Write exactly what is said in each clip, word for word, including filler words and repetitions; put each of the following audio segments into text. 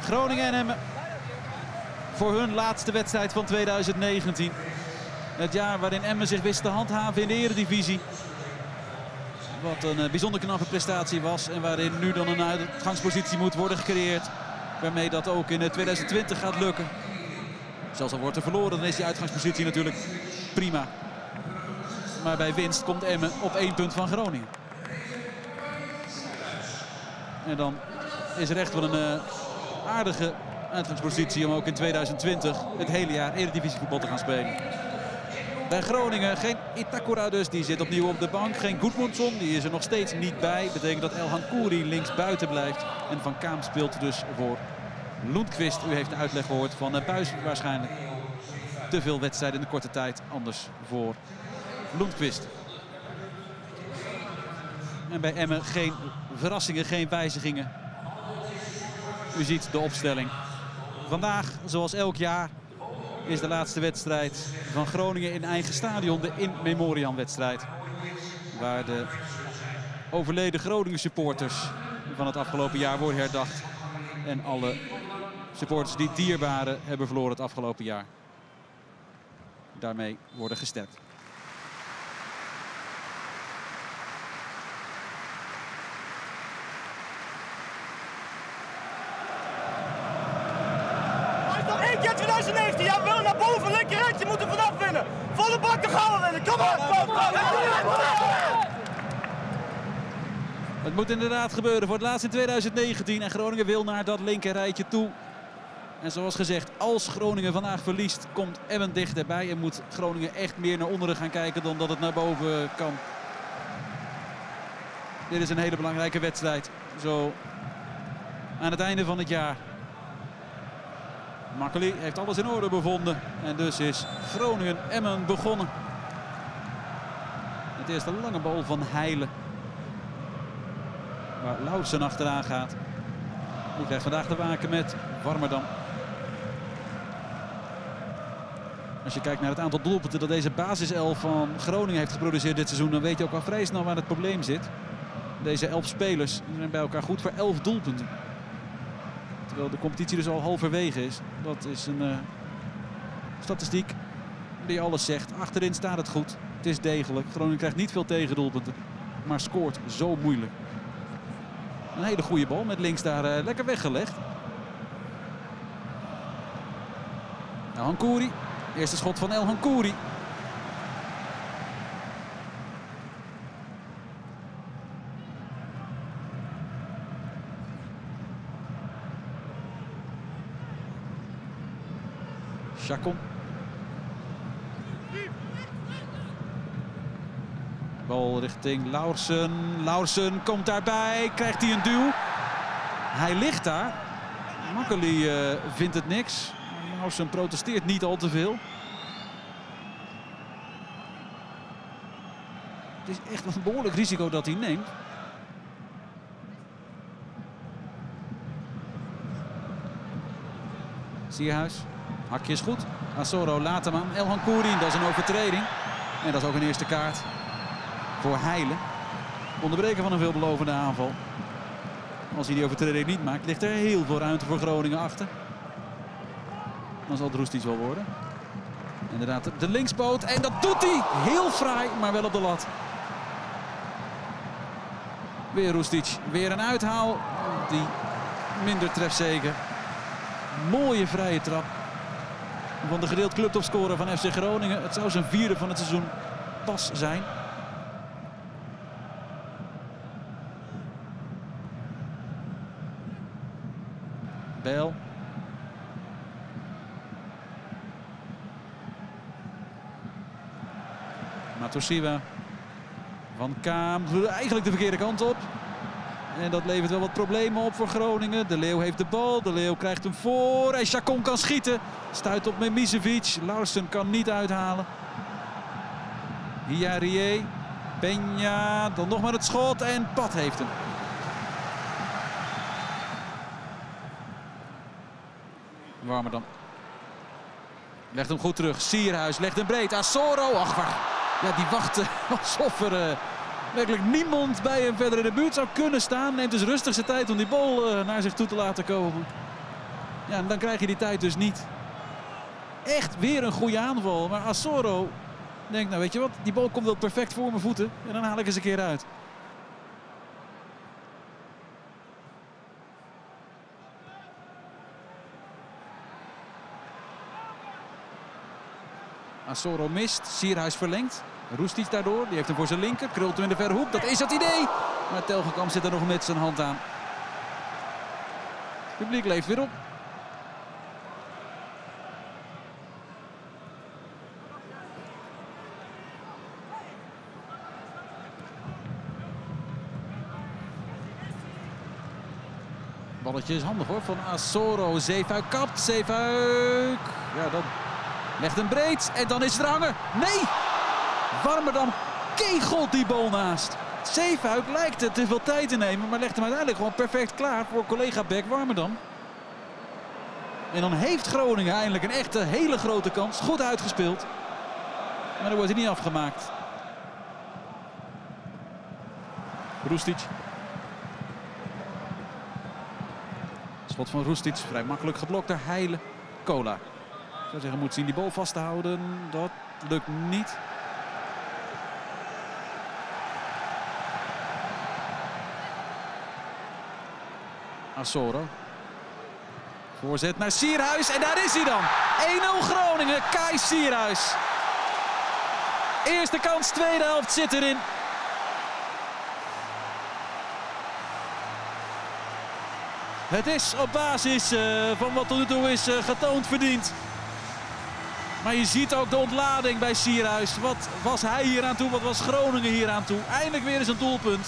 Groningen en Emmen. Voor hun laatste wedstrijd van tweeduizend negentien. Het jaar waarin Emmen zich wist te handhaven in de Eredivisie. Wat een uh, bijzonder knappe prestatie was. En waarin nu dan een uitgangspositie moet worden gecreëerd. Waarmee dat ook in tweeduizend twintig gaat lukken. Zelfs al wordt er verloren, dan is die uitgangspositie natuurlijk prima. Maar bij winst komt Emmen op één punt van Groningen. En dan is er echt wel een uh, aardige uitgangspositie om ook in tweeduizend twintig het hele jaar Eredivisievoetbal te gaan spelen. Bij Groningen geen Itakura dus, die zit opnieuw op de bank. Geen Gudmundsson, die is er nog steeds niet bij. Betekent dat El Hankouri links buiten blijft. En Van Kaam speelt dus voor Lundqvist. U heeft de uitleg gehoord van uh, Buijs waarschijnlijk. Te veel wedstrijden in de korte tijd, anders voor Lundqvist. En bij Emmen geen verrassingen, geen wijzigingen. U ziet de opstelling. Vandaag, zoals elk jaar, is de laatste wedstrijd van Groningen in eigen stadion. De In Memoriam wedstrijd. Waar de overleden Groningen supporters van het afgelopen jaar worden herdacht. En alle supporters die dierbaren hebben verloren het afgelopen jaar. Daarmee worden gestemd. tweeduizend negentien, ja, willen naar boven, lekker rijtje, moeten vanaf winnen. Volle bak, dan gaan we winnen, kom op! Kom, kom, kom. Het moet inderdaad gebeuren voor het laatst in tweeduizend negentien. En Groningen wil naar dat linker rijtje toe. En zoals gezegd, als Groningen vandaag verliest, komt Emmen dichterbij. En moet Groningen echt meer naar onderen gaan kijken dan dat het naar boven kan. Dit is een hele belangrijke wedstrijd. Zo aan het einde van het jaar. Makkeli heeft alles in orde bevonden. En dus is Groningen-Emmen begonnen. Het eerste lange bal van Heijlen. Waar Lauwersen achteraan gaat. Die krijgt vandaag te maken met Warmerdam. Als je kijkt naar het aantal doelpunten dat deze basiself van Groningen heeft geproduceerd dit seizoen, dan weet je ook al vrij snel waar het probleem zit. Deze elf spelers zijn bij elkaar goed voor elf doelpunten. Terwijl de competitie dus al halverwege is. Dat is een uh, statistiek die alles zegt. Achterin staat het goed. Het is degelijk. Groningen krijgt niet veel tegendoelpunten. Maar scoort zo moeilijk. Een hele goede bal met links daar uh, lekker weggelegd. El Hankouri. Eerste schot van El Hankouri. Chacon. Bal richting Lauwersen. Lauwersen komt daarbij. Krijgt hij een duw. Hij ligt daar. Makkeli uh, vindt het niks. Lauwersen protesteert niet al te veel. Het is echt een behoorlijk risico dat hij neemt. Sierhuis. Hakje is goed. Asoro laat hem aan El Hankouri. Dat is een overtreding. En dat is ook een eerste kaart voor Heijlen. Onderbreken van een veelbelovende aanval. Als hij die overtreding niet maakt, ligt er heel veel ruimte voor Groningen achter. Dan zal het Roestic wel worden. Inderdaad, de linkspoot. En dat doet hij. Heel fraai, maar wel op de lat. Weer Roestic. Weer een uithaal. Die minder trefzeker. Mooie vrije trap. Van de gedeeld clubtopscorer van F C Groningen. Het zou zijn vierde van het seizoen pas zijn. Bijl. Matosiwa. Van Kaam. Eigenlijk de verkeerde kant op. En dat levert wel wat problemen op voor Groningen. De Leeuw heeft de bal. De Leeuw krijgt hem voor. En Chacon kan schieten. Stuit op Memisevic. Lauwersen kan niet uithalen. Hiarie. Peña. Dan nog maar het schot. En Pat heeft hem. Warmerdam. Legt hem goed terug. Sierhuis legt hem breed. Asoro. Ach, waar. Ja, die wacht alsof er... Uh, werkelijk niemand bij hem verder in de buurt zou kunnen staan. Neemt dus rustig zijn tijd om die bal uh, naar zich toe te laten komen. Ja, en dan krijg je die tijd dus niet. Echt weer een goede aanval. Maar Asoro denkt, nou weet je wat, die bal komt wel perfect voor mijn voeten. En dan haal ik eens een keer uit. Asoro mist, Sierhuis verlengt. Roestic daardoor, die heeft hem voor zijn linker. Krult hem in de verre hoek, dat is het idee. Maar Telgekamp zit er nog met zijn hand aan. Het publiek leeft weer op. Balletje is handig hoor, van Asoro. Zeefuik kapt, Zeefuik. Ja, dan legt hem breed en dan is het er hangen. Nee! Warmerdam kegelt die bal naast. Zeefuik lijkt het te veel tijd te nemen, maar legt hem uiteindelijk gewoon perfect klaar voor collega Beck Warmerdam. En dan heeft Groningen eindelijk een echte hele grote kans. Goed uitgespeeld. Maar dan wordt hij niet afgemaakt. Roestic. Schot van Roestic, vrij makkelijk geblokt door Heile. Cola. Ik zou zeggen, moet zien die bal vast te houden. Dat lukt niet. Asoro. Voorzet naar Sierhuis en daar is hij dan. één nul Groningen, Kai Sierhuis. Eerste kans, tweede helft zit erin. Het is op basis uh, van wat tot nu toe is uh, getoond verdiend. Maar je ziet ook de ontlading bij Sierhuis. Wat was hij hier aan toe? Wat was Groningen hier aan toe? Eindelijk weer eens een doelpunt.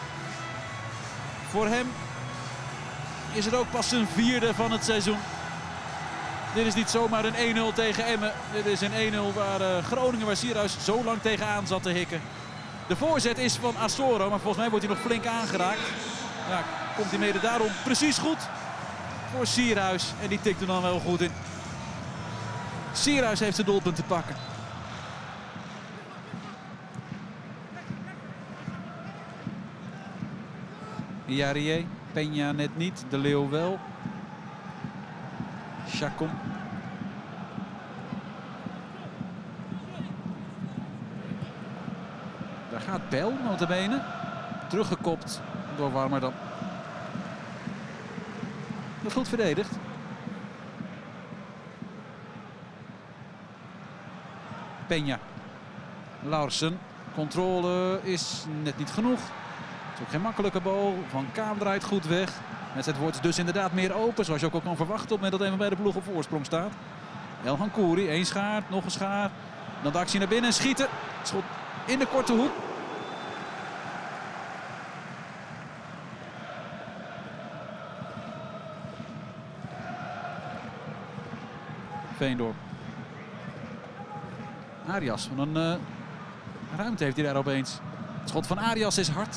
Voor hem is het ook pas zijn vierde van het seizoen. Dit is niet zomaar een één nul tegen Emmen. Dit is een één nul waar uh, Groningen, waar Sierhuis zo lang tegenaan zat te hikken. De voorzet is van Asoro, maar volgens mij wordt hij nog flink aangeraakt. Ja, komt hij mede daarom precies goed voor Sierhuis. En die tikt er dan wel goed in. Sierhuis heeft zijn doelpunt te pakken. Iarrié, Peña net niet, De Leeuw wel. Chacon. Daar gaat Bijl, notabene. Teruggekopt door Warmerdam. Dat goed verdedigd. Peña. Larsen. Controle is net niet genoeg. Het is ook geen makkelijke bal. Van Kaam draait goed weg. De wedstrijd wordt dus inderdaad meer open. Zoals je ook al kan verwachten op het moment dat een van beide ploegen op voorsprong staat. Elhan Kouri, één schaar, nog een schaar. Dan de actie naar binnen en schieten. Schot in de korte hoek. Veendorp. Arias, van een uh, ruimte heeft hij daar opeens. Het schot van Arias is hard.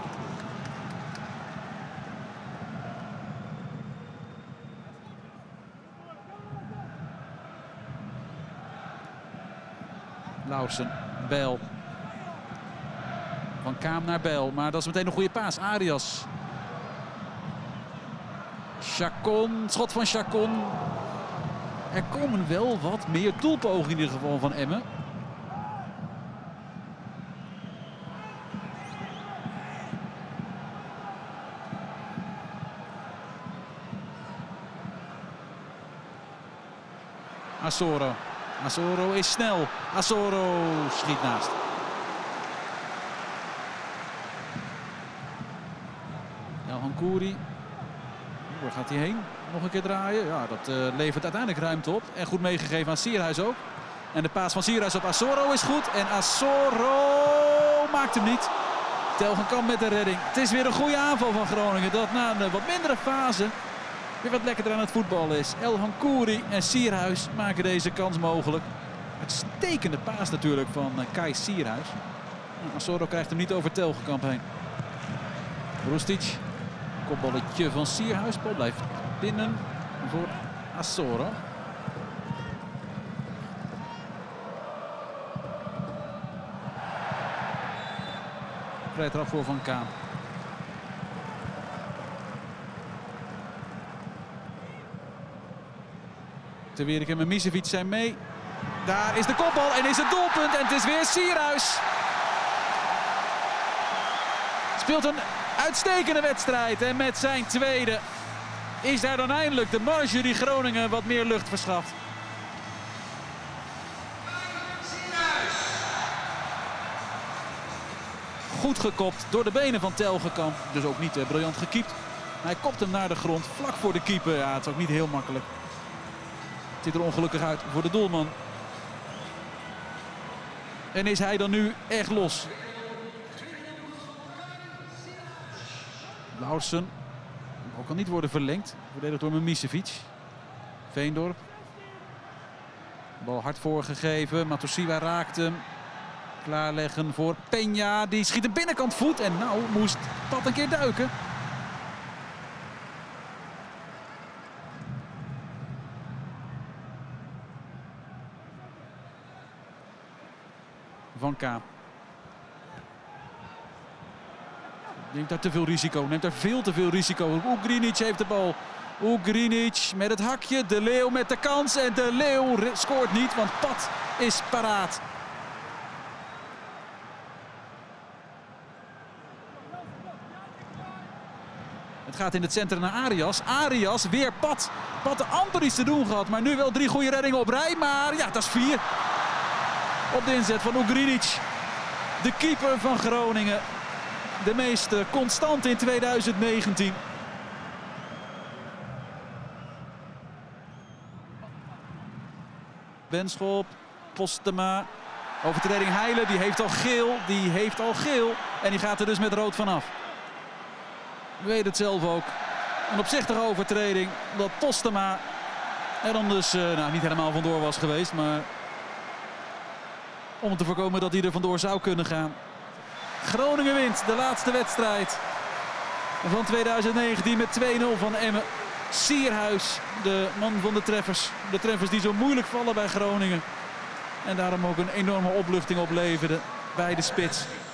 Lauwersen, Bijl. Van Kaam naar Bijl, maar dat is meteen een goede paas. Arias. Chacon, schot van Chacon. Er komen wel wat meer doelpogingen in ieder geval van Emmen. Asoro. Asoro is snel. Asoro schiet naast. Elhan Kouri. Waar gaat hij heen? Nog een keer draaien. Ja, dat uh, levert uiteindelijk ruimte op. En goed meegegeven aan Sierhuis ook. En de paas van Sierhuis op Asoro is goed. En Asoro maakt hem niet. Telgekamp met de redding. Het is weer een goede aanval van Groningen. Dat na een wat mindere fase weer wat lekkerder aan het voetballen is. Elhan Kouri en Sierhuis maken deze kans mogelijk. Uitstekende paas natuurlijk van uh, Kai Sierhuis. Nou, Asoro krijgt hem niet over Telgekamp heen. Roestic. Kopballetje van Sierhuis. Bal blijft binnen voor Asoro. Vrij trap voor Van Kaan. Ter Wierik en Mimicevic zijn mee. Daar is de kopbal en is het doelpunt en het is weer Sierhuis. Speelt een uitstekende wedstrijd en met zijn tweede is daar dan eindelijk de Marjorie Groningen wat meer lucht verschaft. Goed gekopt door de benen van Telgekamp. Dus ook niet eh, briljant gekiept. Hij kopt hem naar de grond, vlak voor de keeper. Ja, het is ook niet heel makkelijk. Het ziet er ongelukkig uit voor de doelman. En is hij dan nu echt los? Lauwersen. Ook kan niet worden verlengd. Verdedigd door Mimicevic. Veendorp. Bal hard voorgegeven. Matosiwa raakt hem. Klaarleggen voor Peña. Die schiet de binnenkant voet. En nou moest dat een keer duiken. Van Kaam. Neemt daar te veel risico. Neemt daar veel te veel risico. Ugrinic heeft de bal. Ugrinic met het hakje. De Leeuw met de kans. En De Leeuw scoort niet, want Pat is paraat. Het gaat in het centrum naar Arias. Arias weer Pat. Pat amper iets te doen gehad. Maar nu wel drie goede reddingen op rij. Maar ja, dat is vier. Op de inzet van Ugrinic. De keeper van Groningen. De meest constant in tweeduizend negentien. Benschop, Postema. Overtreding Heijlen, die heeft al geel. Die heeft al geel. En die gaat er dus met rood vanaf. Weet het zelf ook. Een opzichtige overtreding. Dat Postema er dan dus uh, nou, niet helemaal vandoor was geweest. Maar om te voorkomen dat hij er vandoor zou kunnen gaan. Groningen wint de laatste wedstrijd van tweeduizend negentien met twee nul van Emmen. Sierhuis, de man van de treffers. De treffers die zo moeilijk vallen bij Groningen. En daarom ook een enorme opluchting opleverde bij de spits.